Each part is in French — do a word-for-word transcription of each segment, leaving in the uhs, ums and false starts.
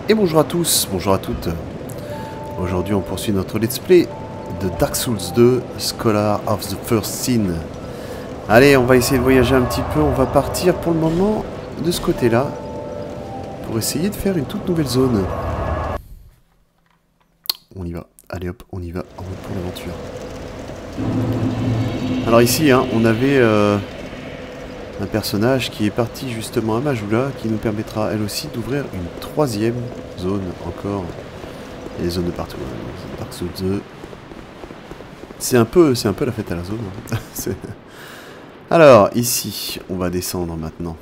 Et bonjour à tous, bonjour à toutes. Aujourd'hui on poursuit notre let's play de Dark Souls deux, Scholar of the First Sin. Allez, on va essayer de voyager un petit peu, on va partir pour le moment de ce côté-là pour essayer de faire une toute nouvelle zone. On y va, allez hop, on y va, en route pour l'aventure. Alors ici, hein, on avait euh, un personnage qui est parti justement à Majula, qui nous permettra elle aussi d'ouvrir une troisième zone encore. Il y a des zones de partout. Hein. Dark Souls deux. C'est un peu, c'est un peu la fête à la zone. Hein. Alors ici, on va descendre maintenant.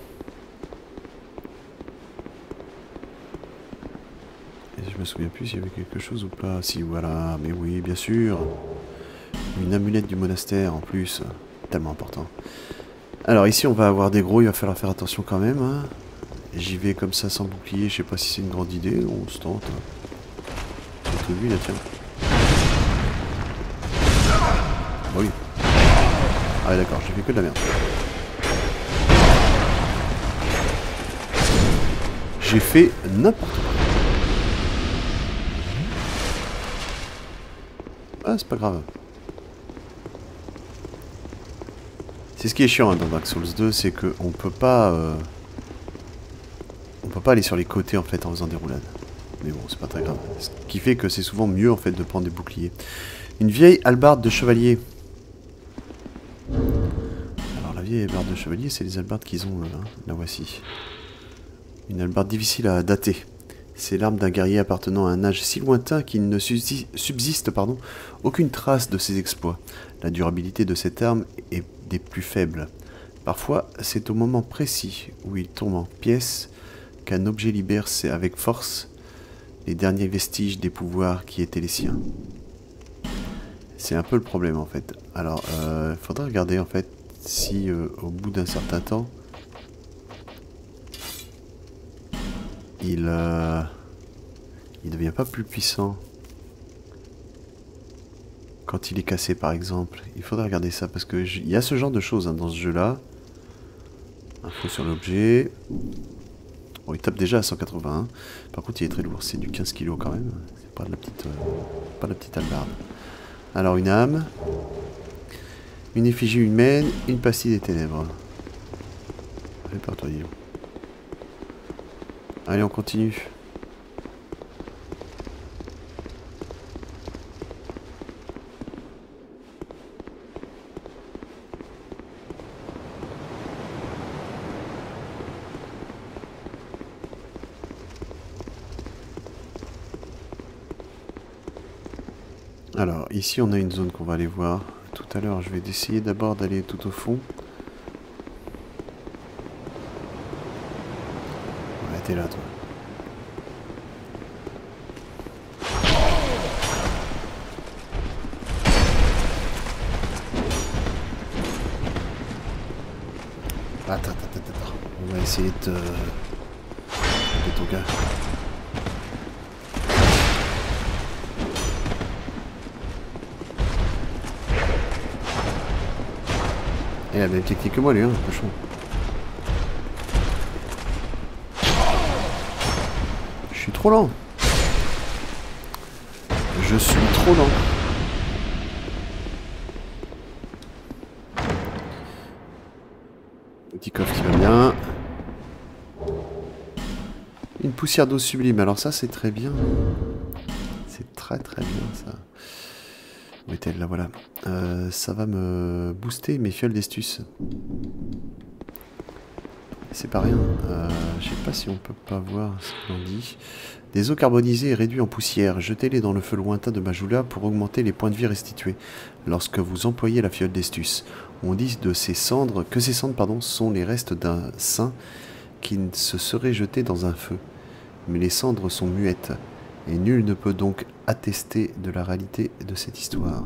Et je me souviens plus s'il y avait quelque chose ou pas. Si voilà, mais oui, bien sûr. Une amulette du monastère en plus, tellement important. Alors ici on va avoir des gros, il va falloir faire attention quand même. Hein. J'y vais comme ça sans bouclier, je sais pas si c'est une grande idée, on se tente. Surtout lui là, tiens. Oui. Ah d'accord, j'ai fait que de la merde. J'ai fait n'importe quoi. Ah c'est pas grave. C'est ce qui est chiant hein, dans Dark Souls deux, c'est qu'on peut pas... Euh... On peut pas aller sur les côtés en fait en faisant des roulades. Mais bon, c'est pas très grave. Ce qui fait que c'est souvent mieux en fait de prendre des boucliers. Une vieille hallebarde de chevalier. Alors la vieille hallebarde de chevalier, c'est les hallebardes qu'ils ont, là, la voici. Une hallebarde difficile à dater. C'est l'arme d'un guerrier appartenant à un âge si lointain qu'il ne subsiste pardon, aucune trace de ses exploits. La durabilité de cette arme est des plus faibles. Parfois, c'est au moment précis où il tombe en pièces qu'un objet libère avec force les derniers vestiges des pouvoirs qui étaient les siens. C'est un peu le problème en fait. Alors, il euh, faudrait regarder en fait si euh, au bout d'un certain temps, il euh, il devient pas plus puissant quand il est cassé par exemple. Il faudrait regarder ça parce que il y a ce genre de choses hein, dans ce jeu là. Info sur l'objet. Bon, il tape déjà à cent quatre-vingt-un. Par contre il est très lourd, c'est du quinze kilos quand même. C'est pas de la petite euh, pas de la petite hallebarde. Alors une âme, une effigie humaine, une pastille des ténèbres. Répertorié. Allez on continue. Alors, ici on a une zone qu'on va aller voir. Tout à l'heure, je vais essayer d'abord d'aller tout au fond. Ouais, t'es là, toi. Attends, attends, attends, attends. On va essayer de te... de ton gars. Il a la même technique que moi, lui, hein, cochon. Je suis trop lent. Je suis trop lent. Petit coffre qui va bien. Une poussière d'eau sublime. Alors ça, c'est très bien. C'est très très bien, ça. Où est-elle? Là, voilà. Euh, ça va me booster mes fioles d'estus. C'est pas rien. Euh, je sais pas si on peut pas voir ce qu'on dit. Des eaux carbonisées et réduites en poussière. Jetez-les dans le feu lointain de Majula pour augmenter les points de vie restitués lorsque vous employez la fiole d'estus. On dit de ces cendres que ces cendres pardon, sont les restes d'un saint qui se serait jeté dans un feu. Mais les cendres sont muettes. Et nul ne peut donc attester de la réalité de cette histoire.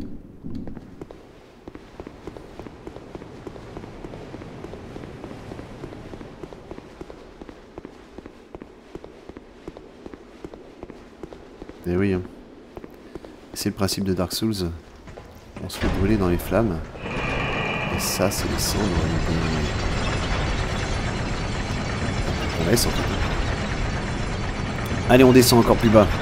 Et oui, hein. C'est le principe de Dark Souls. On se fait brûler dans les flammes. Et ça, c'est les cendres. On laisse en fait. Allez, on descend encore plus bas.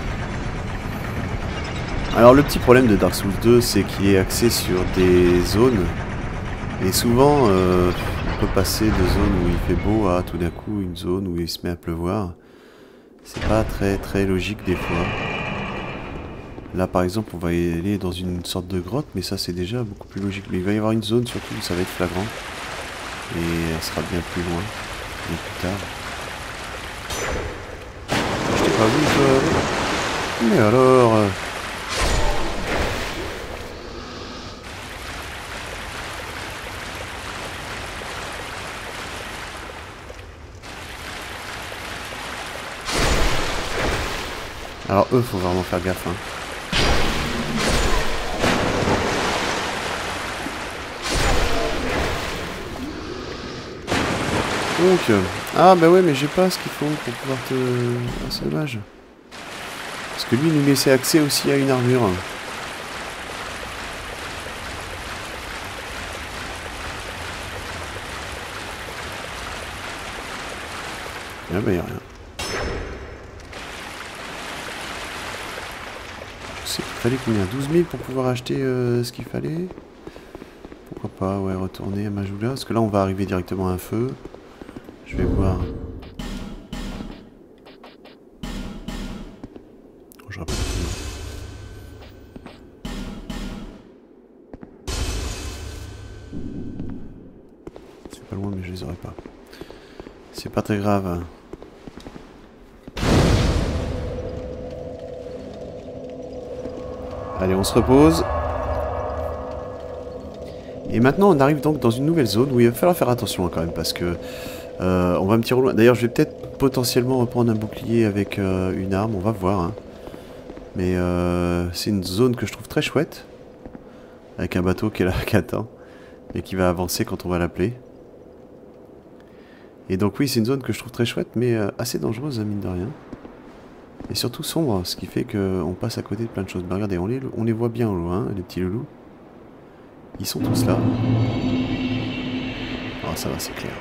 Alors le petit problème de Dark Souls deux, c'est qu'il est axé sur des zones. Et souvent, euh, on peut passer de zones où il fait beau à tout d'un coup une zone où il se met à pleuvoir. C'est pas très très logique des fois. Là par exemple, on va y aller dans une sorte de grotte, mais ça c'est déjà beaucoup plus logique. Mais il va y avoir une zone surtout où ça va être flagrant. Et elle sera bien plus loin. Et plus tard. Je t'ai pas vu toi. Mais alors... Alors eux, faut vraiment faire gaffe. Hein. Donc, euh... ah bah ouais, mais j'ai pas ce qu'il faut pour pouvoir te... Ah, c'est dommage. Parce que lui, il nous laissait accès aussi à une armure. Ah bah y'a rien. Il fallait combien? douze mille pour pouvoir acheter euh, ce qu'il fallait. Pourquoi pas, ouais, retourner à Majula. Parce que là, on va arriver directement à un feu. Je vais voir. Oh, je rappelle. C'est pas loin, mais je les aurai pas. C'est pas très grave. Allez, on se repose. Et maintenant, on arrive donc dans une nouvelle zone où il va falloir faire attention hein, quand même, parce que euh, on va me tirer au loin. D'ailleurs, je vais peut-être potentiellement reprendre un bouclier avec euh, une arme, on va voir. Hein. Mais euh, c'est une zone que je trouve très chouette, avec un bateau qui est là, qui attend, et qui va avancer quand on va l'appeler. Et donc oui, c'est une zone que je trouve très chouette, mais euh, assez dangereuse, hein, mine de rien. Et surtout sombre, ce qui fait qu'on passe à côté de plein de choses. Mais regardez, on les, on les voit bien au loin, les petits loulous. Ils sont tous là. Ah, ça va, c'est clair.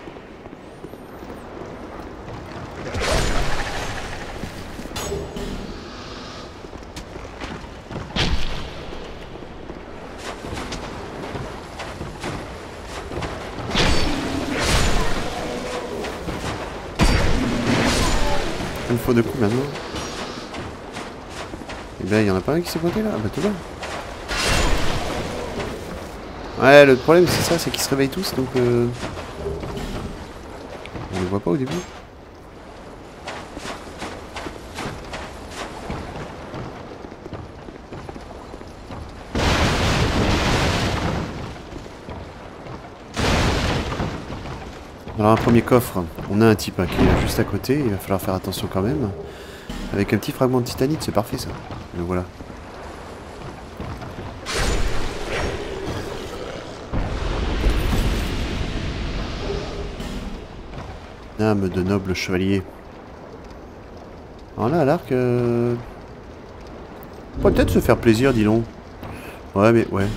Il me faut de coups maintenant. Et bien, il y en a pas un qui s'est pointé là. Ah bah tout va. Ouais, le problème c'est ça, c'est qu'ils se réveillent tous, donc euh... on les voit pas au début. Alors un premier coffre, on a un type hein, qui est juste à côté, il va falloir faire attention quand même. Avec un petit fragment de titanite, c'est parfait ça. Le voilà. Âme de noble chevalier. Alors là, à l'arc... Euh... On pourrait peut-être se faire plaisir, dis donc. Ouais, mais ouais.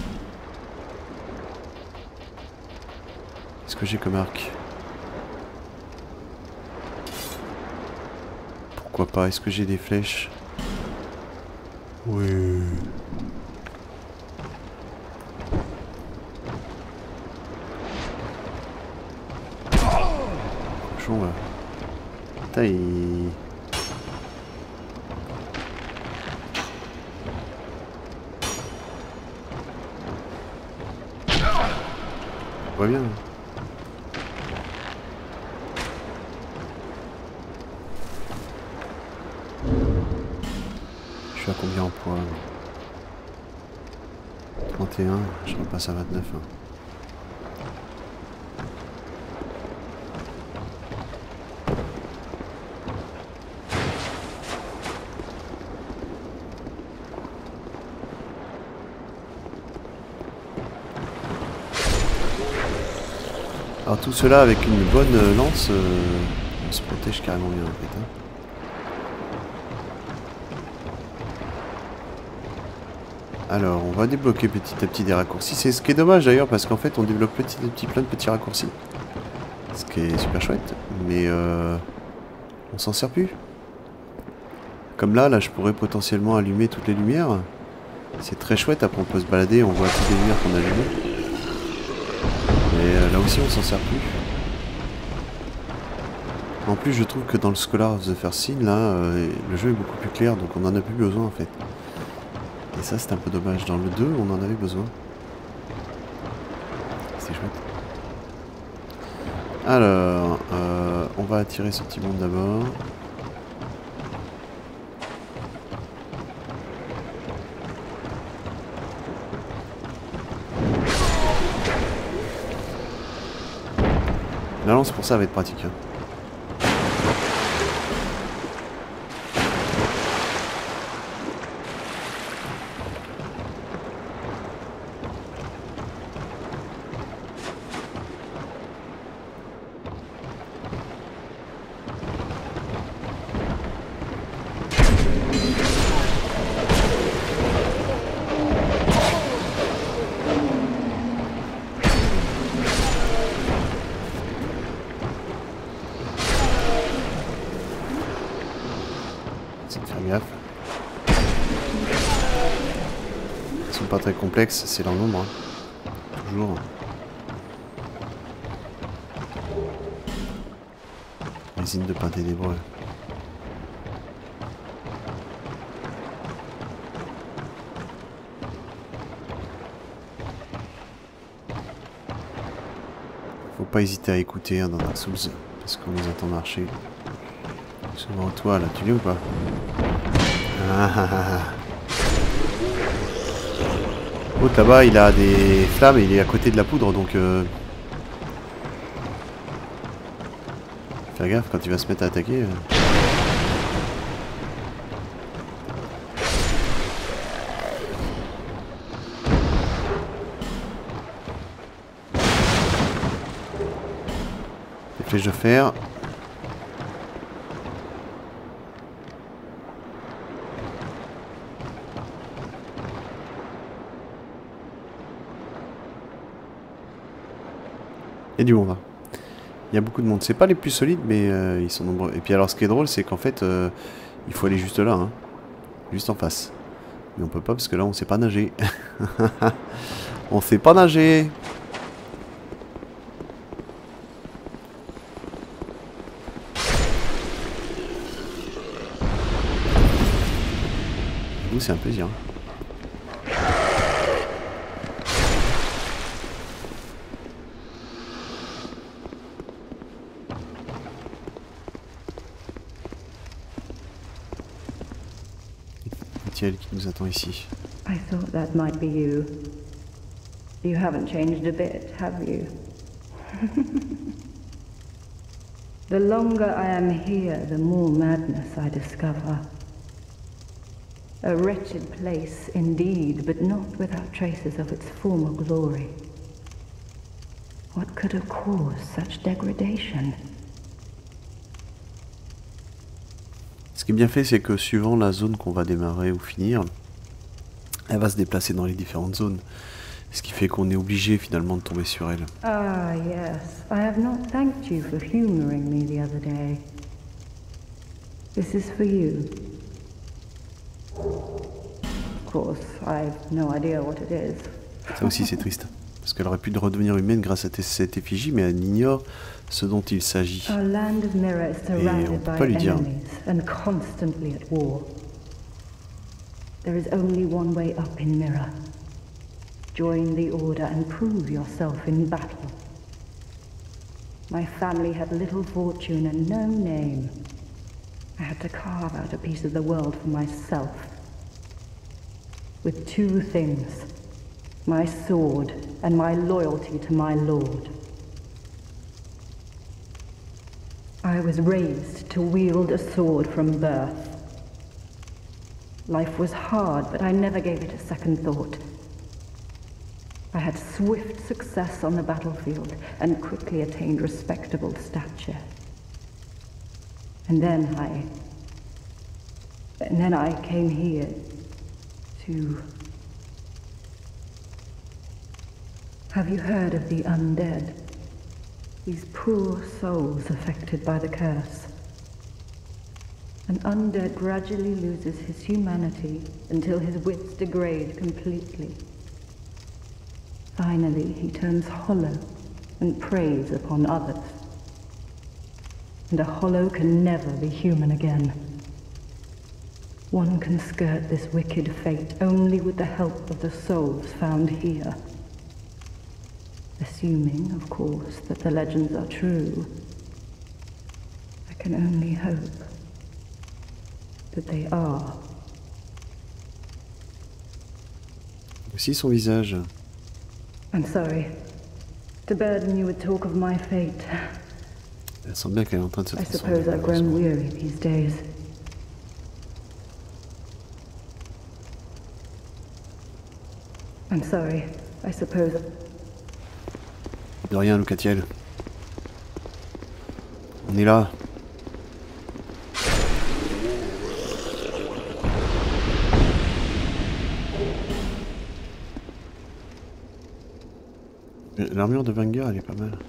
Qu'est-ce que j'ai comme arc? Pourquoi pas? Est-ce que j'ai des flèches? Oui. Cochon là. Putain, il... On voit bien. Je suis à combien en poids? trente et un, je repasse à vingt-neuf. Hein. Alors tout cela avec une bonne lance, euh, on se protège carrément bien en fait. Hein. Alors on va débloquer petit à petit des raccourcis. C'est ce qui est dommage d'ailleurs parce qu'en fait on débloque petit à petit plein de petits raccourcis. Ce qui est super chouette. Mais euh, on s'en sert plus. Comme là, là, je pourrais potentiellement allumer toutes les lumières. C'est très chouette, après on peut se balader, on voit toutes les lumières qu'on a allumées. Mais euh, là aussi on s'en sert plus. En plus je trouve que dans le Scholar of the First Sin, là, euh, le jeu est beaucoup plus clair, donc on en a plus besoin en fait. Et ça c'est un peu dommage. Dans le deux, on en avait besoin. C'est chouette. Alors, euh, on va attirer ce petit monde d'abord. La lance pour ça va être pratique. Hein. Ils sont pas très complexes, c'est leur nombre. Hein. Toujours. Résine de pain ténébreux. Faut pas hésiter à écouter hein, dans Dark Souls, parce qu'on les entend marcher. Souvent toi là, tu viens ou pas? Ah ah ah. L'autre là-bas il a des flammes et il est à côté de la poudre donc euh... faire gaffe quand il va se mettre à attaquer. Euh... Les flèches de fer. Il y a du monde. Hein. Il y a beaucoup de monde. C'est pas les plus solides, mais euh, ils sont nombreux. Et puis alors, ce qui est drôle, c'est qu'en fait, euh, il faut aller juste là, hein, juste en face. Mais on peut pas parce que là, on sait pas nager. On sait pas nager. Nous, c'est un plaisir. Qui nous attend ici. I thought that might be you. You haven't changed a bit, have you? The longer I am here, the more madness I discover. A wretched place indeed, but not without traces of its former glory. What could have caused such degradation? Ce qui est bien fait, c'est que suivant la zone qu'on va démarrer ou finir, elle va se déplacer dans les différentes zones. Ce qui fait qu'on est obligé finalement de tomber sur elle. Ah yes, I have not thanked you for humoring me the other day. This is for you. Of course, I've no idea what it is. Ça aussi c'est triste. Parce qu'elle aurait pu redevenir humaine grâce à cette effigie, mais elle ignore ce dont il s'agit. Our land of Mirror is surrounded by enemies and constantly at war. There is only one way up in Mirror. Join the Order and prove yourself in battle. My family had little fortune and no name. I had to carve out a piece of the world for myself. With two things. My sword and my loyalty to my lord. I was raised to wield a sword from birth. Life was hard, but I never gave it a second thought. I had swift success on the battlefield and quickly attained respectable stature. And then I... And then I came here to... Have you heard of the undead? These poor souls affected by the curse. An undead gradually loses his humanity until his wits degrade completely. Finally, he turns hollow and preys upon others. And a hollow can never be human again. One can skirt this wicked fate only with the help of the souls found here. Assuming, of course, that the legends are true, I can only hope that they are. Voici son visage. I'm sorry to burden you with talk of my fate. Elle sent bien qu'elle est en train de se I transformer. suppose I've grown weary these days. I'm sorry. I suppose. De rien, Lucatiel. On est là. L'armure de Vanguard, elle est pas mal.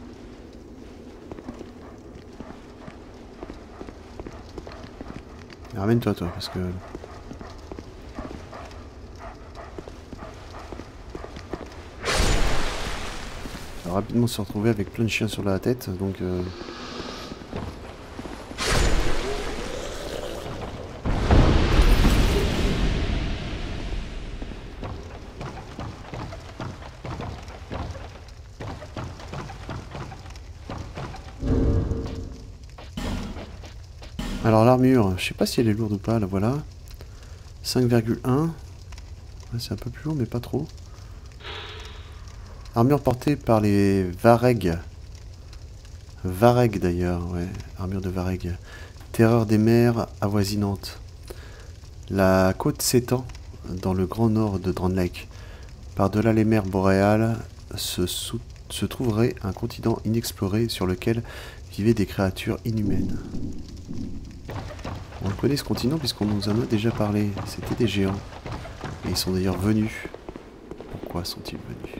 Ramène-toi, toi, parce que... On va rapidement se retrouver avec plein de chiens sur la tête, donc... Euh... Alors l'armure, je sais pas si elle est lourde ou pas, la voilà. cinq virgule un. Ouais, c'est un peu plus lourd, mais pas trop. Armure portée par les Vareg. Vareg d'ailleurs, ouais. Armure de Vareg. Terreur des mers avoisinantes. La côte s'étend dans le grand nord de Drangleic. Par-delà les mers boréales se, sous se trouverait un continent inexploré sur lequel vivaient des créatures inhumaines. On connaît ce continent puisqu'on nous en a déjà parlé. C'était des géants. Et ils sont d'ailleurs venus. Pourquoi sont-ils venus?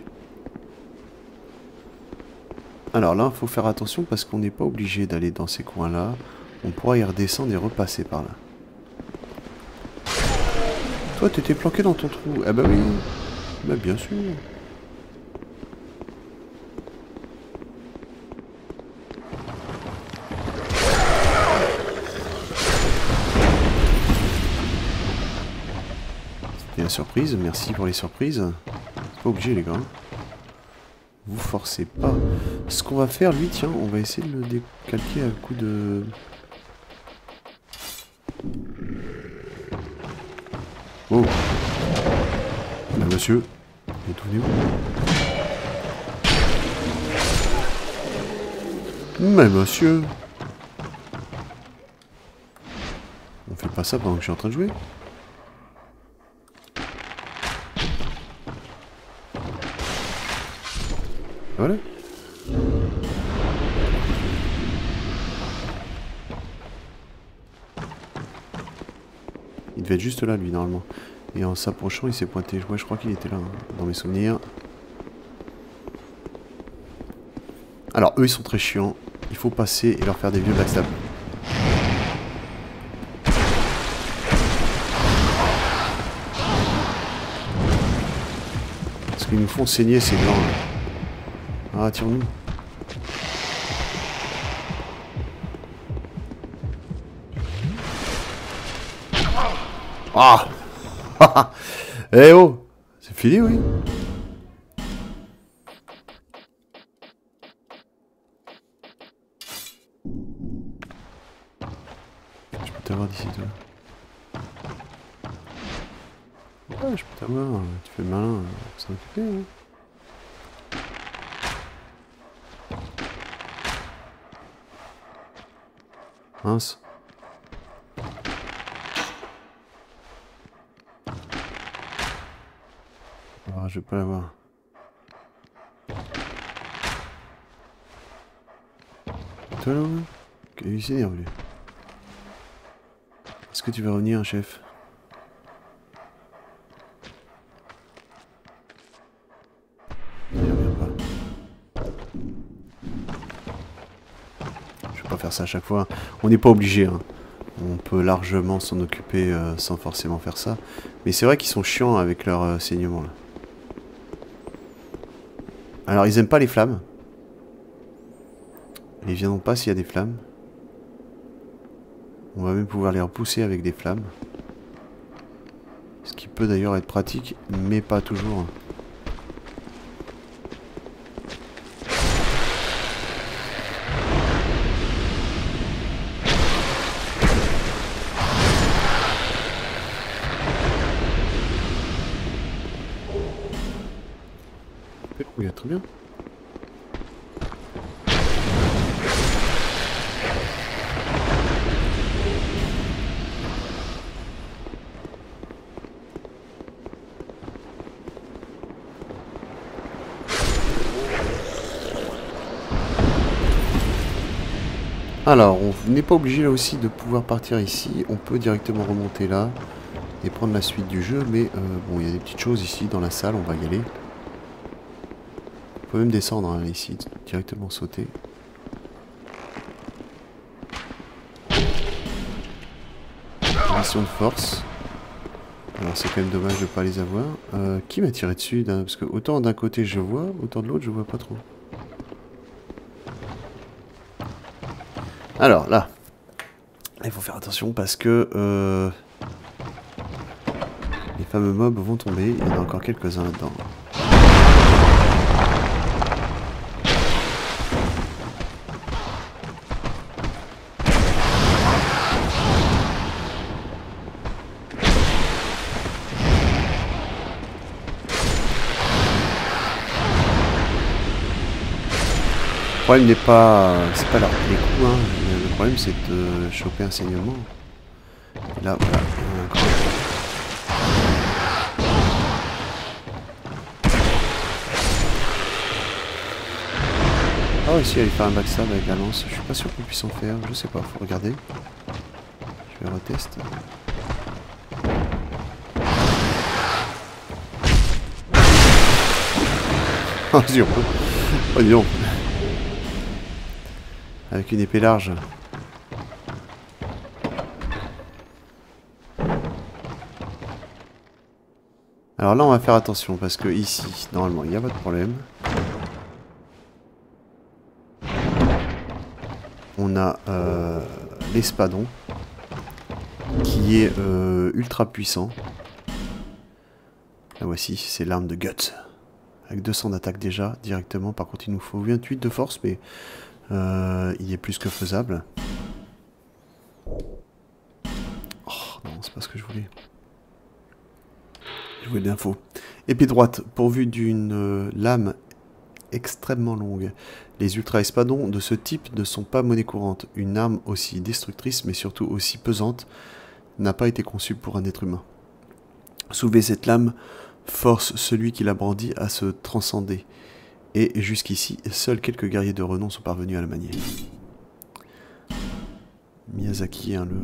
Alors là, il faut faire attention parce qu'on n'est pas obligé d'aller dans ces coins-là. On pourra y redescendre et repasser par là. Toi, t'étais planqué dans ton trou. Ah bah oui. Bah bien sûr. C'était la surprise. Merci pour les surprises. C'est pas obligé, les gars. Vous forcez pas. Ce qu'on va faire, lui, tiens, on va essayer de le décalquer à coup de... Oh. Là, monsieur. Détournez-vous. Mais monsieur. On fait pas ça pendant que je suis en train de jouer. Voilà. Il devait être juste là, lui, normalement. Et en s'approchant, il s'est pointé. Ouais, je crois qu'il était là, hein, dans mes souvenirs. Alors, eux, ils sont très chiants. Il faut passer et leur faire des vieux backstab. Parce qu'ils nous font saigner ces blancs, là. Ah, tire-nous. Ah. Eh oh. C'est fini, oui. Je peux t'avoir d'ici, toi. Ouais, je peux t'avoir. Tu fais le malin. On s'en occuper, hein. Mince. Ah, je vais pas l'avoir. Toi là, il s'est énervé. Est-ce que tu vas revenir, chef? Il revient pas. Je vais pas faire ça à chaque fois. On n'est pas obligé, hein. on peut largement s'en occuper euh, sans forcément faire ça. Mais c'est vrai qu'ils sont chiants avec leur euh, saignement là. Alors ils aiment pas les flammes. Ils viendront pas s'il y a des flammes. On va même pouvoir les repousser avec des flammes. Ce qui peut d'ailleurs être pratique, mais pas toujours. Oui, très bien. Alors, on n'est pas obligé là aussi de pouvoir partir ici. On peut directement remonter là et prendre la suite du jeu. Mais euh, bon, il y a des petites choses ici dans la salle, on va y aller. On peut même descendre hein, ici, directement sauter. Mission de force. Alors c'est quand même dommage de ne pas les avoir. Euh, qui m'a tiré dessus? Parce que autant d'un côté je vois, autant de l'autre je vois pas trop. Alors là, il faut faire attention parce que euh, les fameux mobs vont tomber. Il y en a encore quelques-uns là-dedans. Le problème n'est pas, c'est pas là les coups, hein. Le problème c'est de choper un saignement. Et là, voilà, il y en a encore. Ah, ici, aller faire un backstab avec la lance. Je suis pas sûr qu'on puisse en faire, je sais pas, faut regarder. Je vais retester. Oh, dis donc. Oh, dis donc. Avec une épée large. Alors là on va faire attention parce que ici, normalement, il n'y a pas de problème. On a euh, l'espadon qui est euh, ultra puissant. Là voici, c'est l'arme de Guts. Avec deux cents d'attaque déjà, directement. Par contre il nous faut vingt-huit de force, mais euh, il est plus que faisable. Oh non, c'est pas ce que je voulais. Je voulais l'info. Épée droite, pourvue d'une euh, lame extrêmement longue. Les ultra-espadons de ce type ne sont pas monnaie courante. Une arme aussi destructrice, mais surtout aussi pesante, n'a pas été conçue pour un être humain. Soulever cette lame force celui qui la brandit à se transcender. Et jusqu'ici, seuls quelques guerriers de renom sont parvenus à la manier. Miyazaki, hein, le...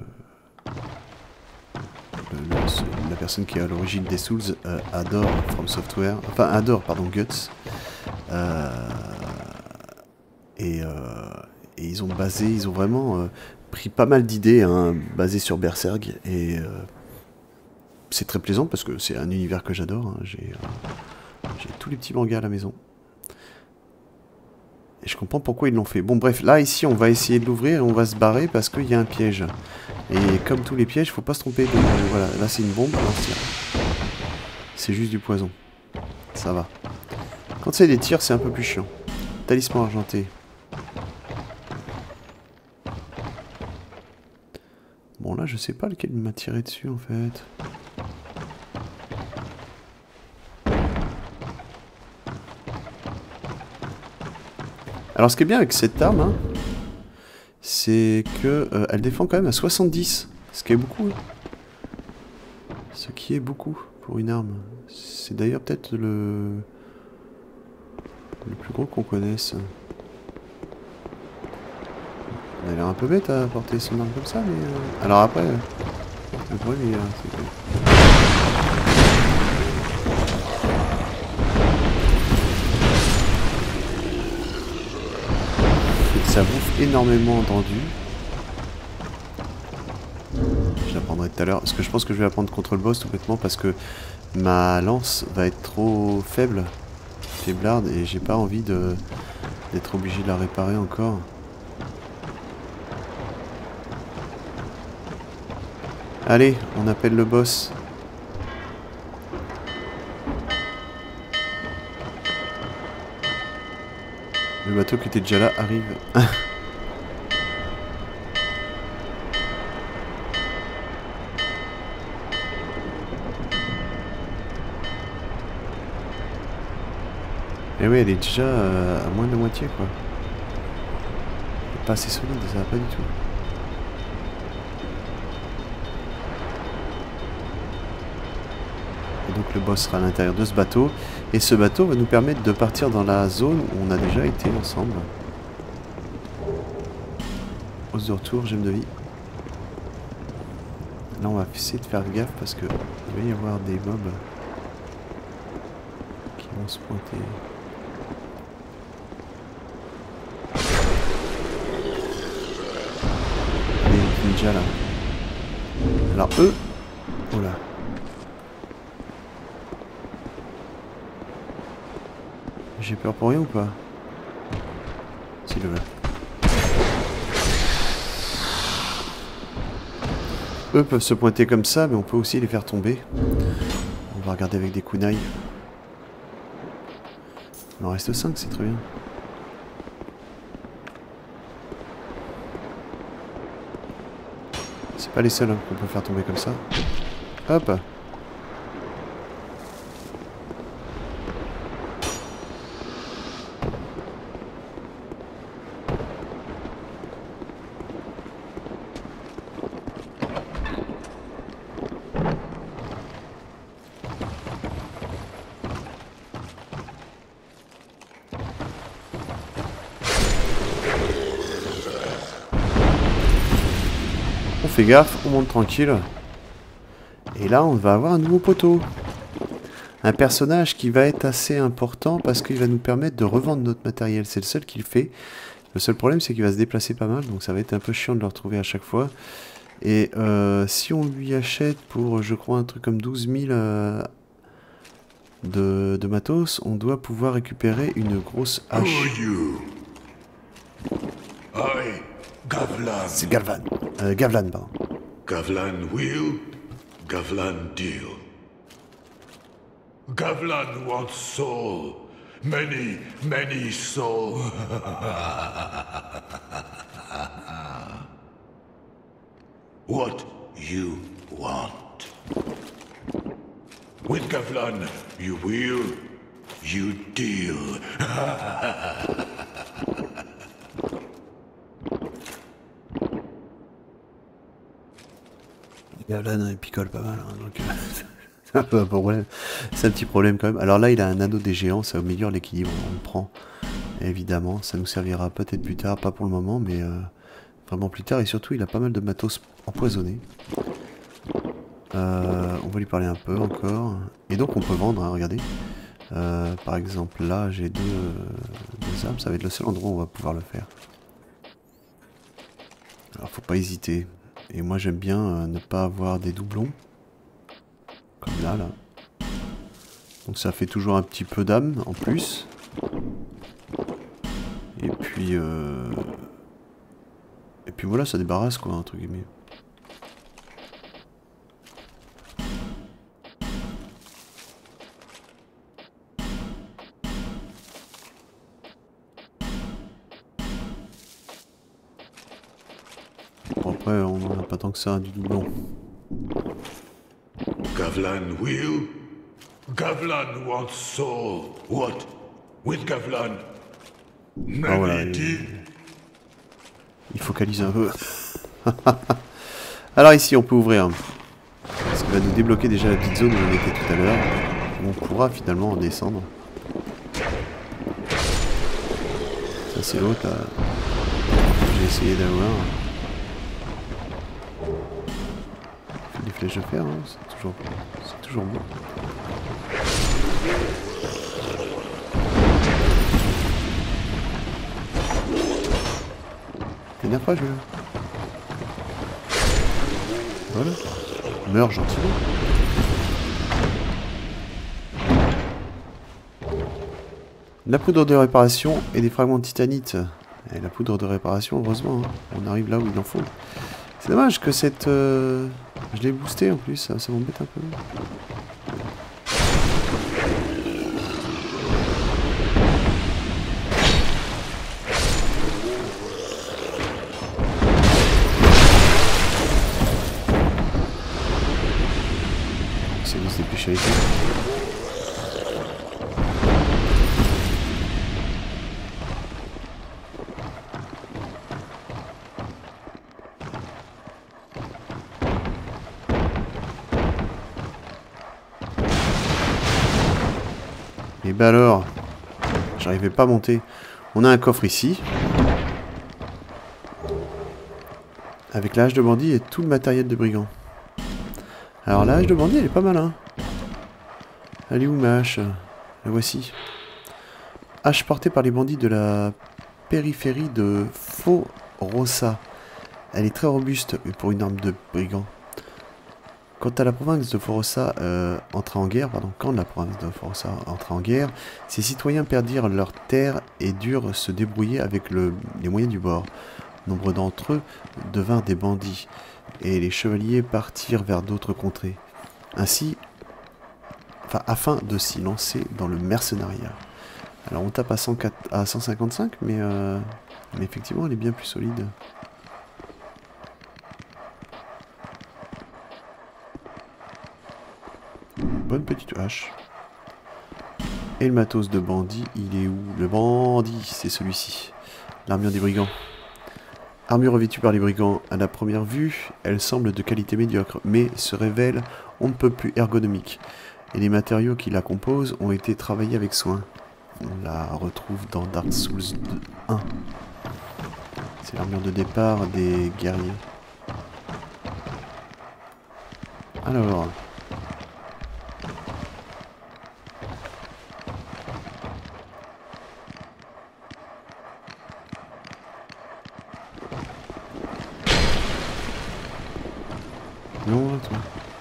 Le, le, la personne qui est à l'origine des Souls euh, adore From Software, enfin adore pardon Guts, euh, et, euh, et ils ont basé, ils ont vraiment euh, pris pas mal d'idées hein, basées sur Berserk et euh, c'est très plaisant parce que c'est un univers que j'adore. Hein, j'ai euh, j'ai tous les petits mangas à la maison. Et je comprends pourquoi ils l'ont fait. Bon bref, là ici on va essayer de l'ouvrir et on va se barrer parce qu'il y a un piège. Et comme tous les pièges, faut pas se tromper de... Voilà, là c'est une bombe, c'est juste du poison. Ça va. Quand c'est des tirs, c'est un peu plus chiant. Talisman argenté. Bon là je sais pas lequel m'a tiré dessus en fait. Alors ce qui est bien avec cette arme, hein, c'est que euh, elle défend quand même à soixante-dix, ce qui est beaucoup. Hein. Ce qui est beaucoup pour une arme. C'est d'ailleurs peut-être le... le plus gros qu'on connaisse. On a l'air un peu bête à porter son arme comme ça, mais... Euh... Alors après, euh... le problème il est là, c'est que... ça bouffe énormément d'endu. Je la prendrai tout à l'heure. Parce que je pense que je vais la prendre contre le boss tout bêtement parce que ma lance va être trop faible, faiblarde, et j'ai pas envie de d'être obligé de la réparer encore. Allez, on appelle le boss. Le bateau qui était déjà là arrive. Et oui, elle est déjà euh, à moins de la moitié, quoi. Elle est pas assez solide, ça va pas du tout. Et donc le boss sera à l'intérieur de ce bateau. Et ce bateau va nous permettre de partir dans la zone où on a déjà été ensemble. Hausse de retour, gemme de vie. Là, on va essayer de faire gaffe parce que il va y avoir des mobs qui vont se pointer. Les ninjas là. Alors eux, oh là. J'ai peur pour rien ou pas? S'il le veut. Eux peuvent se pointer comme ça, mais on peut aussi les faire tomber. On va regarder avec des kunai. Il en reste cinq, c'est très bien. C'est pas les seuls hein, qu'on peut faire tomber comme ça. Hop! On fait gaffe, on monte tranquille. Et là, on va avoir un nouveau poteau. Un personnage qui va être assez important parce qu'il va nous permettre de revendre notre matériel. C'est le seul qui le fait. Le seul problème, c'est qu'il va se déplacer pas mal. Donc ça va être un peu chiant de le retrouver à chaque fois. Et euh, si on lui achète pour, je crois, un truc comme douze mille euh, de, de matos, on doit pouvoir récupérer une grosse hache. Gavlan. C'est Galvan. Euh, Gavlan, pardon. Gavlan will, Gavlan deal. Gavlan wants soul. Many, many soul. What you want. With Gavlan, you will, you deal. Gavlan il picole pas mal, hein, donc c'est un peu un problème. C'est un petit problème quand même. Alors là, il a un anneau des géants, ça améliore l'équilibre, on le prend. Évidemment, ça nous servira peut-être plus tard, pas pour le moment, mais euh, vraiment plus tard. Et surtout, il a pas mal de matos empoisonnés. Euh, on va lui parler un peu encore. Et donc, on peut vendre, hein, regardez. Euh, par exemple, là, j'ai deux, deux armes, ça va être le seul endroit où on va pouvoir le faire. Alors, faut pas hésiter. Et moi j'aime bien euh, ne pas avoir des doublons. Comme là, là. Donc ça fait toujours un petit peu d'âme en plus. Et puis... Euh... Et puis voilà, ça débarrasse quoi, entre guillemets. Bon, après, on n'en a pas tant que ça, du doublon. Gavlan will, Gavlan wants soul. What? With Gavlan? Ah voilà, il... il focalise un peu. Alors ici, on peut ouvrir. Ce qui va nous débloquer déjà la petite zone où on était tout à l'heure. On pourra finalement en descendre. Ça c'est l'autre là. J'ai essayé d'avoir. Des flèches de fer, hein. C'est toujours, c'est toujours bon. T'énerve pas, je veux. Voilà. Meurs gentiment. La poudre de réparation et des fragments de titanite. Et la poudre de réparation, heureusement, hein, on arrive là où il en faut. C'est dommage que cette... Euh... Je l'ai boosté en plus, ça, ça m'embête un peu. C'est de se dépêcher avec lui. Et bah alors, j'arrivais pas à monter. On a un coffre ici. Avec la hache de bandit et tout le matériel de brigand. Alors la hache de bandit, elle est pas mal, hein. Elle est où ma hache? La voici. Hache portée par les bandits de la périphérie de Forossa. Elle est très robuste pour une arme de brigand. Quant à la province de Forossa euh, entra en guerre, pardon, quand la province de Forossa entra en guerre, ses citoyens perdirent leurs terres et durent se débrouiller avec le, les moyens du bord. Nombre d'entre eux devinrent des bandits, et les chevaliers partirent vers d'autres contrées. Ainsi, enfin, afin de s'y lancer dans le mercenariat. Alors on tape à, cent quatre, à cent cinquante-cinq, mais, euh, mais effectivement elle est bien plus solide. Bonne petite hache. Et le matos de bandit, il est où? Le bandit, c'est celui-ci. L'armure des brigands. Armure revêtue par les brigands. À la première vue, elle semble de qualité médiocre, mais se révèle on ne peut plus ergonomique. Et les matériaux qui la composent ont été travaillés avec soin. On la retrouve dans Dark Souls un. C'est l'armure de départ des guerriers. Alors... Non, toi.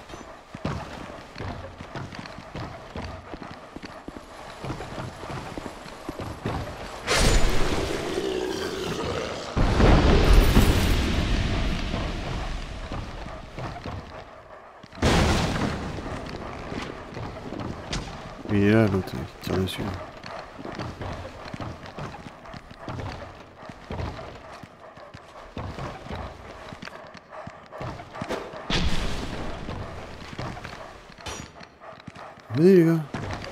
Il est là, l'autre, qui tire dessus. Venez les gars.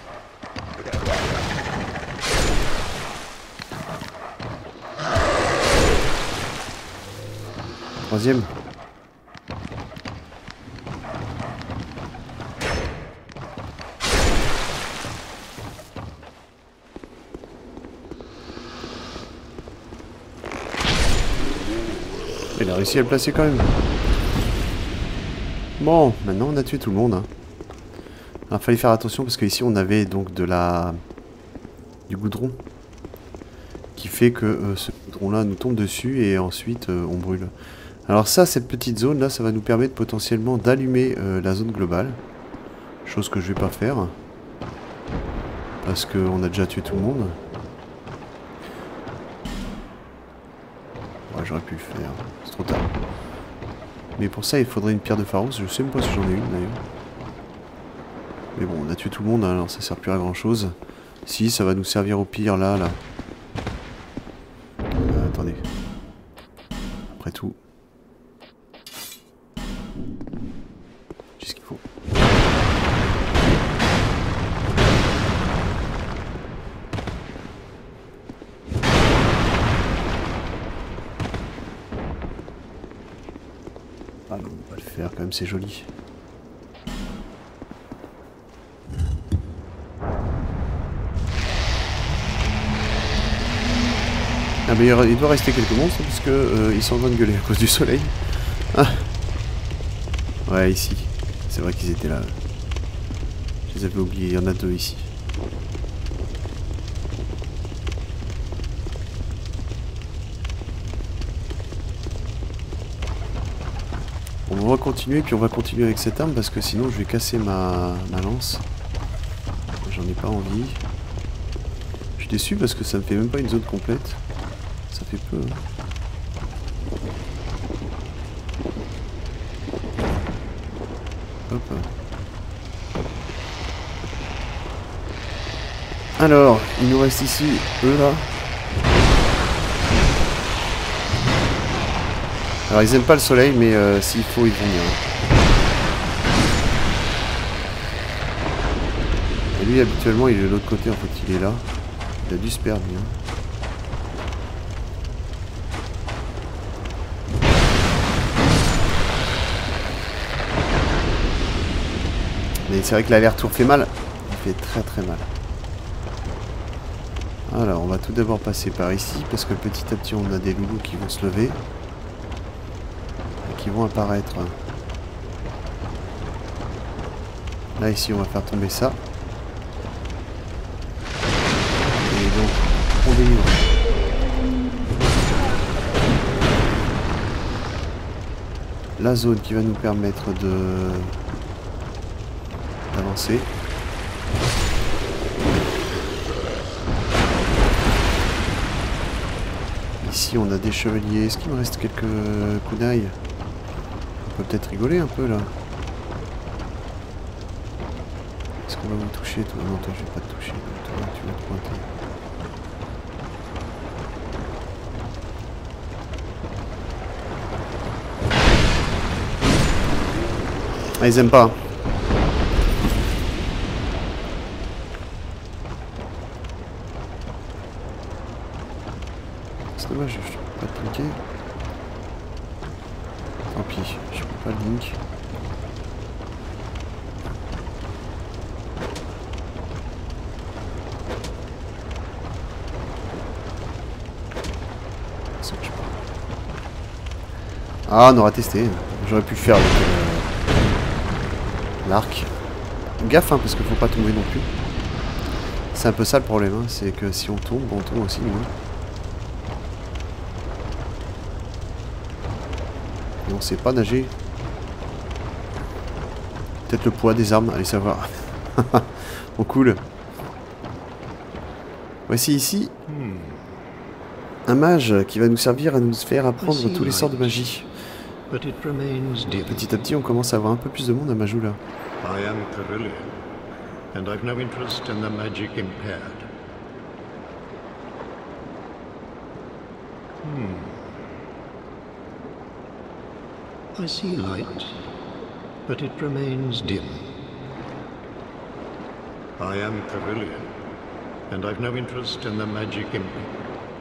Troisième. Il a réussi à le placer quand même. Bon, maintenant on a tué tout le monde. Hein. Il fallait faire attention parce qu'ici on avait donc de la... du goudron. Qui fait que euh, ce goudron là nous tombe dessus et ensuite euh, on brûle. Alors ça, cette petite zone là, ça va nous permettre potentiellement d'allumer euh, la zone globale. Chose que je vais pas faire. Parce qu'on a déjà tué tout le monde. Ouais, j'aurais pu le faire. C'est trop tard. Mais pour ça, il faudrait une pierre de Pharos. Je sais même pas si j'en ai une d'ailleurs. Mais bon, on a tué tout le monde, alors ça sert plus à grand chose. Si, ça va nous servir au pire là, là. Euh, attendez. Après tout. J'ai ce qu'il faut. Ah non, on va le faire quand même, c'est joli. Ah mais il doit rester quelques monstres parce que euh, ils sont en train de gueuler à cause du soleil. Ah. Ouais, ici. C'est vrai qu'ils étaient là. Je les avais oubliés, il y en a deux ici. On va continuer, puis on va continuer avec cette arme parce que sinon je vais casser ma, ma lance. J'en ai pas envie. Je suis déçu parce que ça me fait même pas une zone complète. Ça fait peu. Hein. Hop. Alors, il nous reste ici, eux là. Alors ils aiment pas le soleil, mais euh, s'il faut, ils vont venir. Et lui, habituellement, il est de l'autre côté, en fait, il est là. Il a dû se perdre, bien. Mais c'est vrai que l'aller-retour fait mal. Il fait très très mal. Alors, on va tout d'abord passer par ici, parce que petit à petit, on a des loulous qui vont se lever. Et qui vont apparaître. Là, ici, on va faire tomber ça. Et donc, on délivre. La zone qui va nous permettre de d'avancer. Ici on a des chevaliers. Est-ce qu'il me reste quelques coups d'œil? On peut peut-être rigoler un peu là. Est-ce qu'on va me toucher toi? Non, toi je vais pas te toucher. Toi tu vas te pointer. Ah, ils aiment pas. C'est dommage, je peux pas te linker. Tant pis, je peux pas le link. Ah, on aura testé. J'aurais pu le faire avec euh, l'arc. Gaffe, hein, parce qu'il faut pas tomber non plus. C'est un peu ça le problème, hein, c'est que si on tombe, on tombe aussi loin. Et on sait pas nager. Peut-être le poids des armes, allez savoir. Bon, cool. Voici ici un mage qui va nous servir à nous faire apprendre tous les sorts de magie. Petit à petit, on commence à avoir un peu plus de monde à Majula. I am Carillion, and I've no interest in the magic impaired. Hmm. I see light, but it remains dim. I am Carillion, and I've no interest in the magic impaired.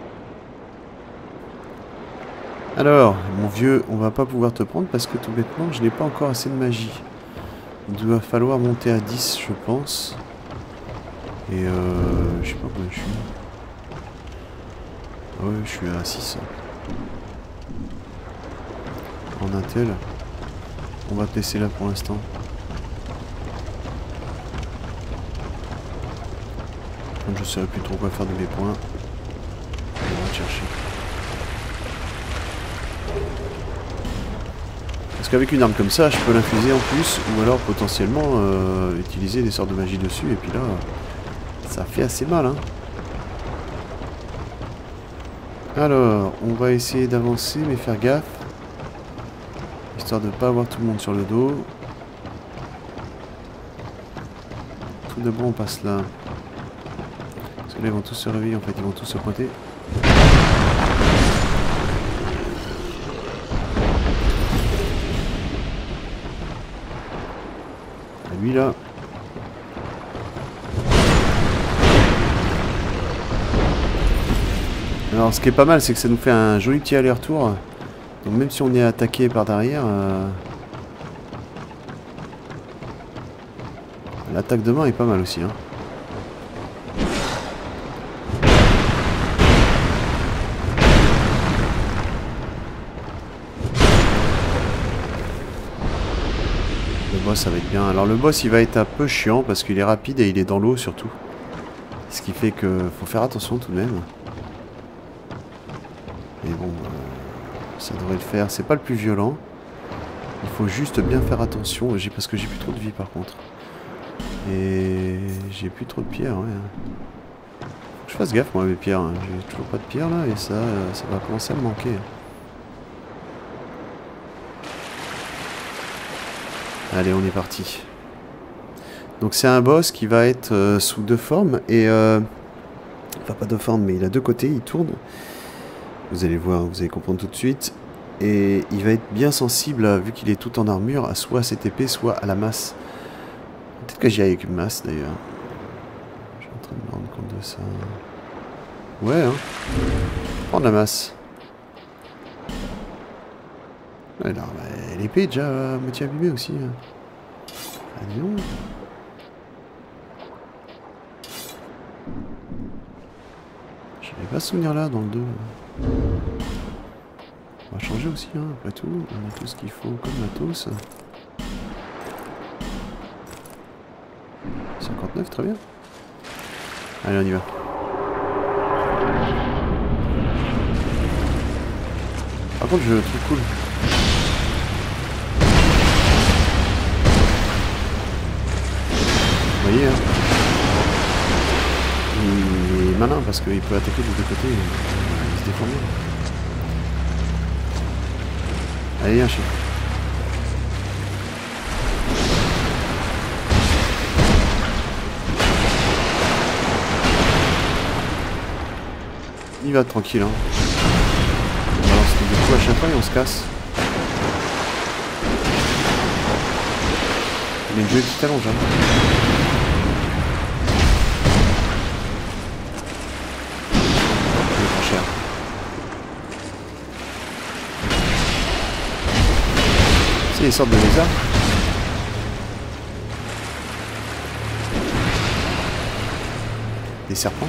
Alors, mon vieux, on va pas pouvoir te prendre parce que tout bêtement, je n'ai pas encore assez de magie. Il doit falloir monter à dix, je pense. Et euh... je sais pas combien je suis. Ah ouais, je suis à six. En intel. On va te laisser là pour l'instant. Comme je saurais plus trop quoi faire de mes points. On va te chercher. Parce qu'avec une arme comme ça, je peux l'infuser en plus, ou alors potentiellement euh, utiliser des sorts de magie dessus, et puis là, ça fait assez mal, hein. Alors, on va essayer d'avancer, mais faire gaffe, histoire de ne pas avoir tout le monde sur le dos. Tout d'abord, on passe là. Parce que là, ils vont tous se réveiller, en fait, ils vont tous se pointer. Lui là. Alors ce qui est pas mal, c'est que ça nous fait un joli petit aller-retour. Donc même si on est attaqué par derrière, euh... l'attaque de main est pas mal aussi, hein. Ça va être bien. Alors le boss il va être un peu chiant parce qu'il est rapide et il est dans l'eau surtout. Ce qui fait que faut faire attention tout de même. Mais bon, euh, ça devrait le faire. C'est pas le plus violent. Il faut juste bien faire attention, j'ai parce que j'ai plus trop de vie par contre. Et j'ai plus trop de pierres, ouais. Faut que je fasse gaffe moi mes pierres, hein. J'ai toujours pas de pierres là et ça, ça va commencer à me manquer. Allez, on est parti. Donc c'est un boss qui va être euh, sous deux formes et... Euh, enfin pas deux formes mais il a deux côtés, il tourne. Vous allez voir, vous allez comprendre tout de suite. Et il va être bien sensible, vu qu'il est tout en armure, à soit à cette épée, soit à la masse. Peut-être que j'y aille avec une masse d'ailleurs. Je suis en train de me rendre compte de ça. Ouais, hein. Prendre la masse. Alors, bah, l'épée est déjà à moitié abîmée aussi. Ah non. J'avais pas ce souvenir là dans le deux. On va changer aussi, hein, après tout. On a tout ce qu'il faut comme matos. cinquante-neuf, très bien. Allez, on y va. Par contre, je trouve cool. Vous voyez, hein, il est malin parce qu'il peut attaquer des deux côtés. Il se défend bien. Allez, viens, chef. Il va tranquille, hein. On balance des coups à chaque fois et on se casse. Il est une jolie petite allonge, hein. Il est trop cher. C'est des sortes de lézards. Des serpents.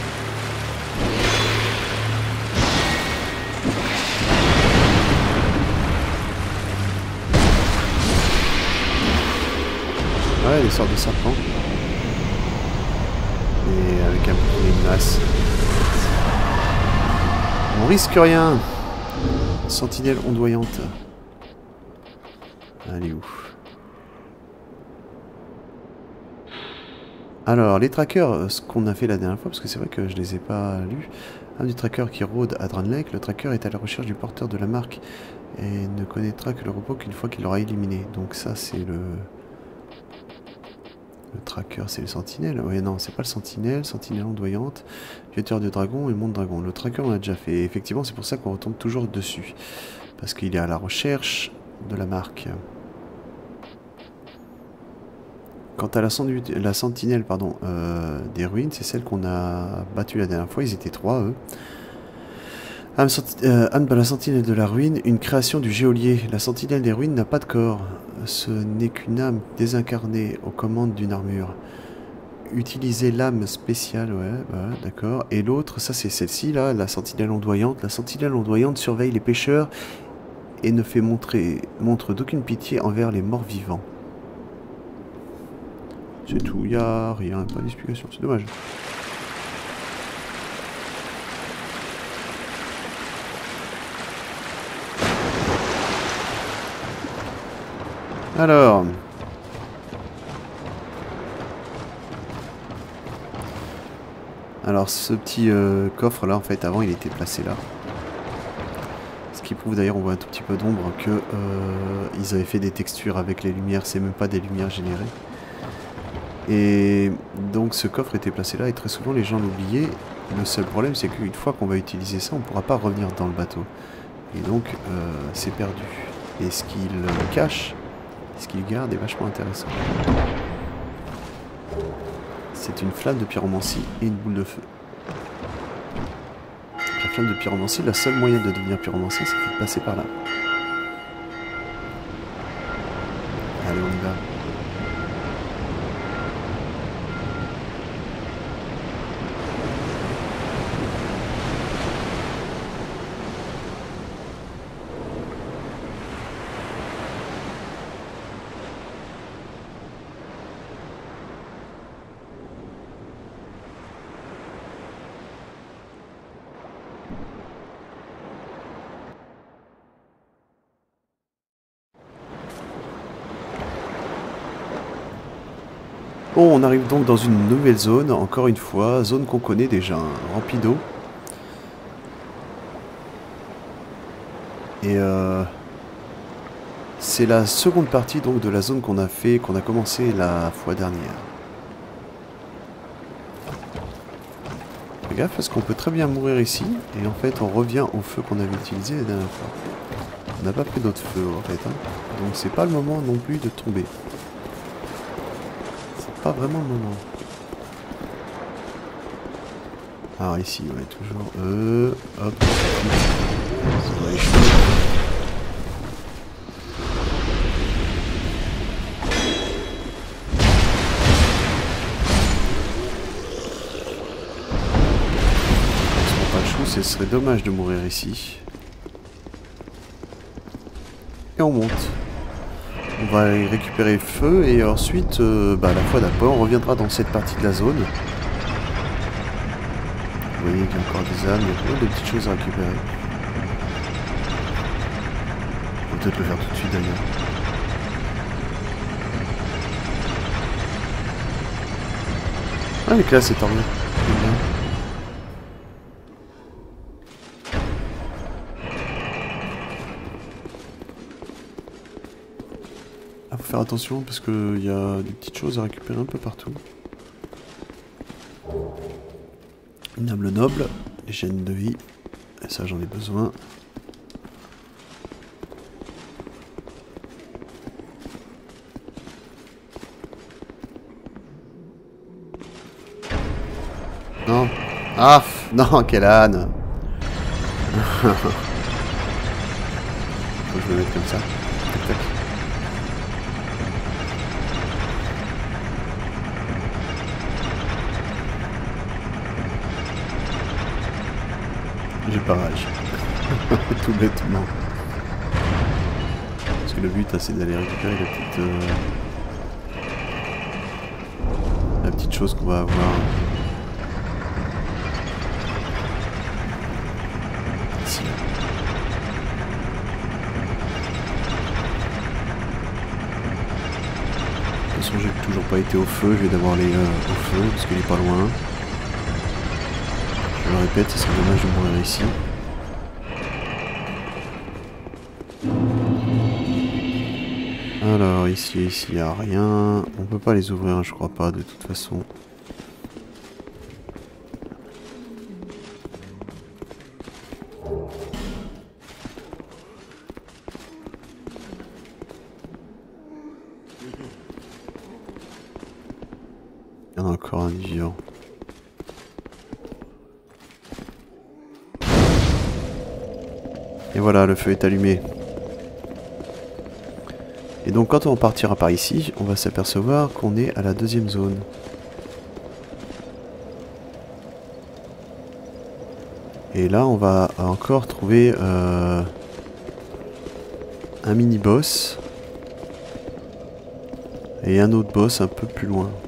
Ouais, des sortes de serpents. Et avec un peu de masse. On risque rien. Sentinelle ondoyante. Elle est où? Alors, les trackers, ce qu'on a fait la dernière fois, parce que c'est vrai que je les ai pas lus. Un du tracker qui rôde à Drangleic, le tracker est à la recherche du porteur de la marque et ne connaîtra que le repos qu'une fois qu'il l'aura éliminé. Donc ça, c'est le... Le tracker, c'est le sentinelle. Ouais, non, c'est pas le sentinelle. Sentinelle ondoyante, tueur de dragon et monde dragon. Le tracker, on l'a déjà fait. Et effectivement, c'est pour ça qu'on retombe toujours dessus. Parce qu'il est à la recherche de la marque. Quant à la, la sentinelle pardon, euh, des ruines, c'est celle qu'on a battue la dernière fois. Ils étaient trois, eux. Âme, euh, âme de la sentinelle de la ruine, une création du geôlier. La sentinelle des ruines n'a pas de corps. Ce n'est qu'une âme désincarnée aux commandes d'une armure. Utilisez l'âme spéciale, ouais, bah, d'accord. Et l'autre, ça c'est celle-ci, là, la sentinelle ondoyante. La sentinelle ondoyante surveille les pêcheurs et ne fait montrer, montre d'aucune pitié envers les morts vivants. C'est tout, il n'y a rien, pas d'explication, c'est dommage. Alors... Alors ce petit euh, coffre là, en fait, avant il était placé là. Ce qui prouve d'ailleurs, on voit un tout petit peu d'ombre, que euh, ils avaient fait des textures avec les lumières, c'est même pas des lumières générées. Et donc ce coffre était placé là et très souvent les gens l'oubliaient. Le seul problème c'est qu'une fois qu'on va utiliser ça, on ne pourra pas revenir dans le bateau. Et donc euh, c'est perdu. Et ce qu'il cache, ce qu'il garde est vachement intéressant. C'est une flamme de pyromancie et une boule de feu. La flamme de pyromancie, le seul moyen de devenir pyromancie, c'est de passer par là. Allez, on y va. Bon, on arrive donc dans une nouvelle zone, encore une fois, zone qu'on connaît déjà, hein, remplie d'eau. Et euh, c'est la seconde partie donc de la zone qu'on a fait, qu'on a commencé la fois dernière. Fais gaffe parce qu'on peut très bien mourir ici, et en fait on revient au feu qu'on avait utilisé la dernière fois. On n'a pas pris d'autres feux en fait, hein. Donc c'est pas le moment non plus de tomber. Pas vraiment le moment. Alors ici, ouais, toujours. Euh, hop. Ça va échouer. On se prend pas le chou, ce serait dommage de mourir ici. Et on monte. On va aller récupérer le feu et ensuite, euh, bah, la fois d'après, on reviendra dans cette partie de la zone. Vous voyez qu'il y a encore des âmes, il y a plein de petites choses à récupérer. On va peut-être le faire tout de suite d'ailleurs. Ah, mais là, c'est tant mieux. Ah, faut faire attention parce qu'il y a des petites choses à récupérer un peu partout. Une âme noble, les chaînes de vie, et ça j'en ai besoin. Non. Ah, non, quel âne. Faut que je me mette comme ça. Tac, tac. J'ai pas rage. Tout bêtement. Parce que le but, c'est d'aller récupérer la petite... Euh, la petite chose qu'on va avoir. Ici. De toute façon, j'ai toujours pas été au feu. Je vais d'abord aller euh, au feu, parce qu'il est pas loin. Je le répète, ce serait dommage de mourir ici. Alors ici, ici, il n'y a rien. On peut pas les ouvrir, je crois pas, de toute façon. Il y en a encore un vivant. Et voilà, le feu est allumé. Et donc quand on partira par ici, on va s'apercevoir qu'on est à la deuxième zone. Et là, on va encore trouver euh, un mini-boss. Et un autre boss un peu plus loin.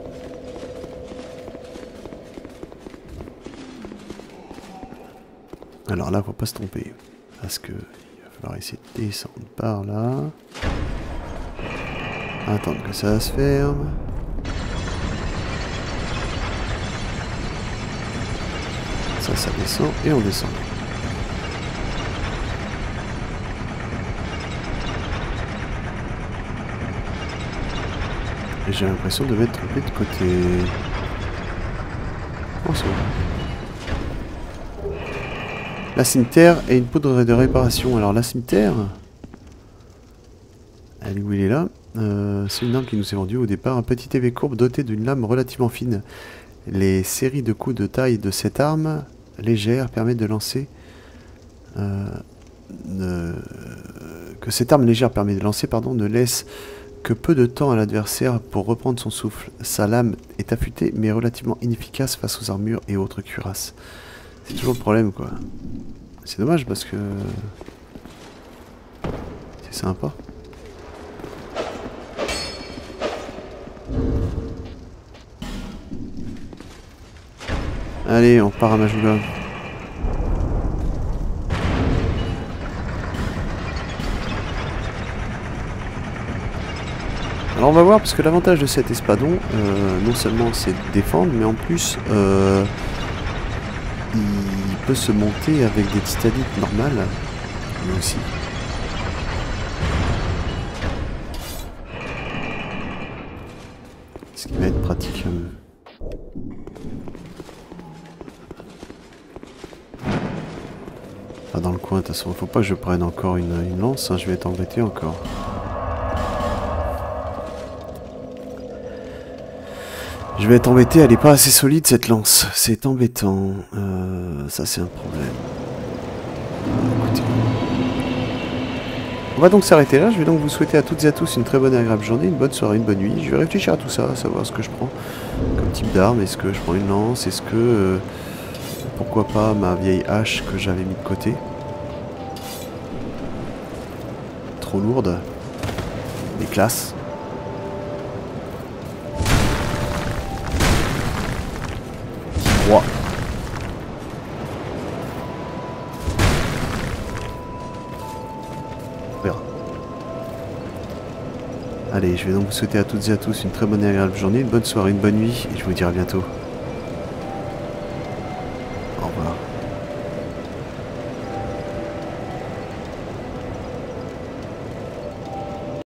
Alors là, faut pas se tromper. Parce que il va falloir essayer de descendre par là. Attendre que ça se ferme. Ça, ça descend et on descend. Et j'ai l'impression de m'être trompé de côté. Oh, c'est bon. La cimetière et une poudre de réparation. Alors la cimetière, elle est où elle est là euh, c'est une arme qui nous est vendue au départ. Un petit épée courbe doté d'une lame relativement fine. Les séries de coups de taille de cette arme légère permettent de lancer... Euh, ne, que cette arme légère permet de lancer, pardon, ne laisse que peu de temps à l'adversaire pour reprendre son souffle. Sa lame est affûtée mais relativement inefficace face aux armures et autres cuirasses. C'est toujours le problème, quoi. C'est dommage parce que... c'est sympa. Allez, on part à Majula. Alors on va voir, parce que l'avantage de cet espadon, euh, non seulement c'est de défendre, mais en plus, euh, il peut se monter avec des titanites normales, lui aussi. Ce qui va être pratique. Pas dans le coin, de toute façon, faut pas que je prenne encore une, une lance, hein, je vais être embêté encore. Je vais être embêté, elle est pas assez solide cette lance, c'est embêtant, euh, ça c'est un problème. Écoutez. On va donc s'arrêter là, je vais donc vous souhaiter à toutes et à tous une très bonne et agréable journée, une bonne soirée, une bonne nuit. Je vais réfléchir à tout ça, à savoir ce que je prends comme type d'arme, est-ce que je prends une lance, est-ce que, euh, pourquoi pas ma vieille hache que j'avais mis de côté. Trop lourde, mais classe. Wow. On verra. Allez, je vais donc vous souhaiter à toutes et à tous une très bonne et agréable journée, une bonne soirée, une bonne nuit, et je vous dis à bientôt. Au revoir.